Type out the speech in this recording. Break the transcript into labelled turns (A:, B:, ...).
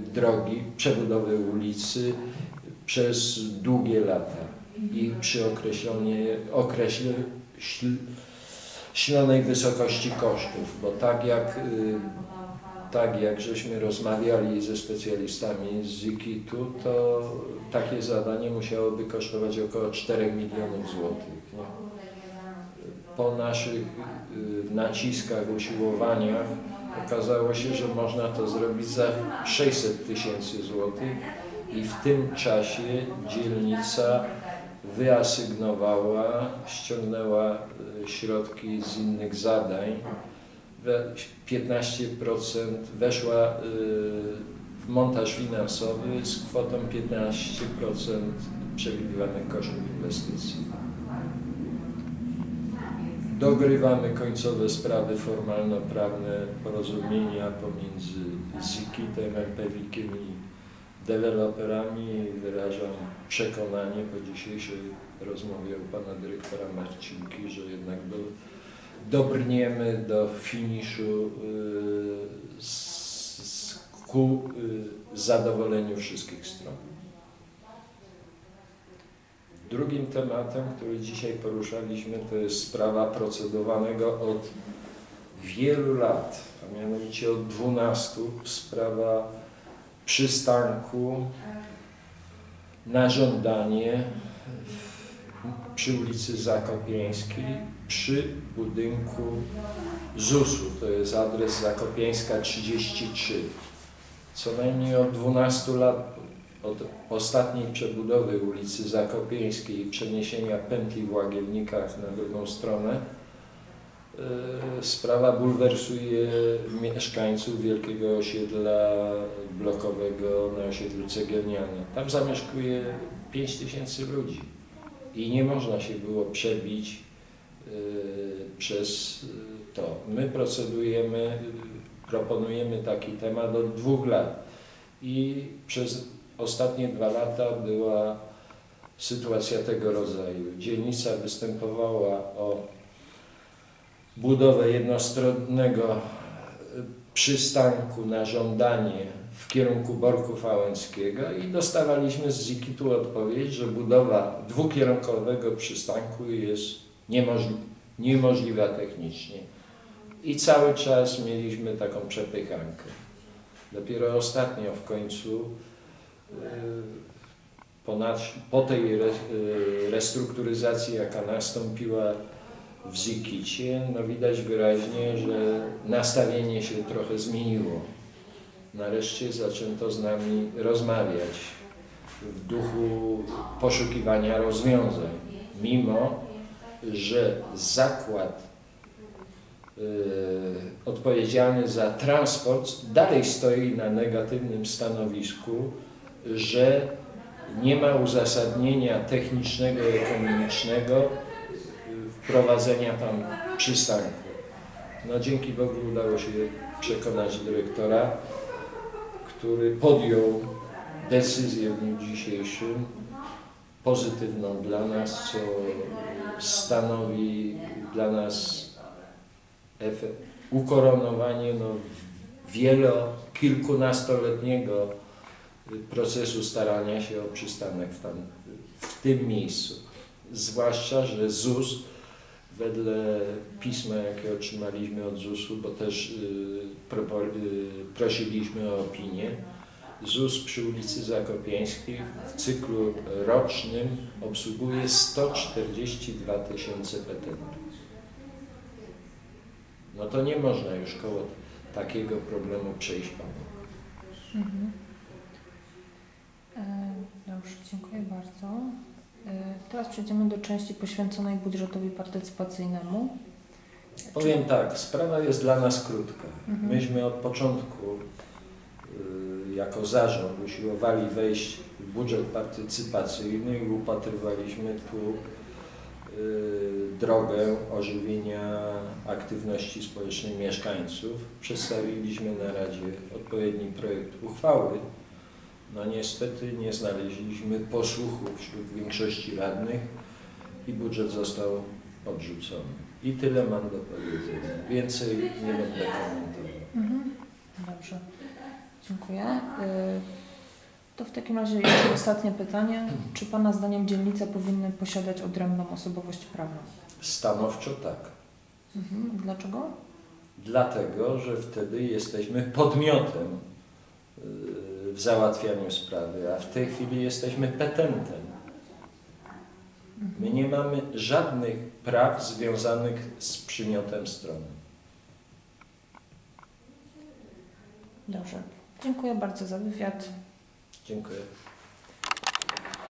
A: drogi, przebudowy ulicy przez długie lata i przy określonej wysokości kosztów, bo tak jak żeśmy rozmawiali ze specjalistami z ZIKIT-u, to takie zadanie musiałoby kosztować około 4 milionów złotych. Nie? Po naszych naciskach, usiłowaniach okazało się, że można to zrobić za 600 tysięcy złotych i w tym czasie dzielnica wyasygnowała, ściągnęła środki z innych zadań, 15% weszła w montaż finansowy z kwotą 15% przewidywanych kosztów inwestycji. Dogrywamy końcowe sprawy formalno-prawne porozumienia pomiędzy ZIKIT-em, LPWiK-iem i deweloperami. Wyrażam przekonanie po dzisiejszej rozmowie u pana dyrektora Marcinki, że jednak dobrniemy do finiszu ku zadowoleniu wszystkich stron. Drugim tematem, który dzisiaj poruszaliśmy, to jest sprawa procedowanego od wielu lat, a mianowicie od 12, sprawa przystanku na żądanie przy ulicy Zakopieńskiej, przy budynku ZUS-u, to jest adres Zakopieńska 33. Co najmniej od 12 lat, od ostatniej przebudowy ulicy Zakopieńskiej i przeniesienia pętli w Łagiewnikach na drugą stronę, sprawa bulwersuje mieszkańców wielkiego osiedla blokowego na osiedlu Cegielniane. Tam zamieszkuje 5000 ludzi i nie można się było przebić przez to. My procedujemy, proponujemy taki temat od 2 lat i przez ostatnie 2 lata była sytuacja tego rodzaju. Dzielnica występowała o budowę jednostronnego przystanku na żądanie w kierunku Borków Wałęskiego i dostawaliśmy z ZIKIT-u odpowiedź, że budowa dwukierunkowego przystanku jest niemożliwa technicznie. I cały czas mieliśmy taką przepychankę. Dopiero ostatnio w końcu po tej restrukturyzacji, jaka nastąpiła w ZIKIT-cie, no widać wyraźnie, że nastawienie się trochę zmieniło. Nareszcie zaczęto z nami rozmawiać w duchu poszukiwania rozwiązań, mimo że zakład odpowiedzialny za transport dalej stoi na negatywnym stanowisku, że nie ma uzasadnienia technicznego i ekonomicznego wprowadzenia tam przystanku. No dzięki Bogu udało się przekonać dyrektora, który podjął decyzję w dniu dzisiejszym pozytywną dla nas, co stanowi dla nas ukoronowanie kilkunastoletniego procesu starania się o przystanek w tym miejscu. Zwłaszcza, że ZUS, wedle pisma, jakie otrzymaliśmy od ZUS-u, bo też prosiliśmy o opinię, ZUS przy ulicy Zakopieńskiej w cyklu rocznym obsługuje 142 000 petentów. No to nie można już koło takiego problemu przejść panu.
B: Dobrze, dziękuję bardzo. Teraz przejdziemy do części poświęconej budżetowi partycypacyjnemu.
A: Powiem tak, sprawa jest dla nas krótka. Myśmy od początku jako zarząd usiłowali wejść w budżet partycypacyjny i upatrywaliśmy tu drogę ożywienia aktywności społecznej mieszkańców. Przedstawiliśmy na Radzie odpowiedni projekt uchwały. No niestety nie znaleźliśmy posłuchu wśród większości radnych i budżet został odrzucony. I tyle mam do powiedzenia. Więcej nie będę komentował.
B: Dobrze. Dziękuję. To w takim razie jeszcze ostatnie pytanie. Czy Pana zdaniem dzielnice powinny posiadać odrębną osobowość prawną?
A: Stanowczo tak.
B: Dlaczego?
A: Dlatego, że wtedy jesteśmy podmiotem w załatwianiu sprawy, a w tej chwili jesteśmy petentem. My nie mamy żadnych praw związanych z przymiotem strony.
B: Dobrze. Dziękuję bardzo za wywiad.
A: Dziękuję.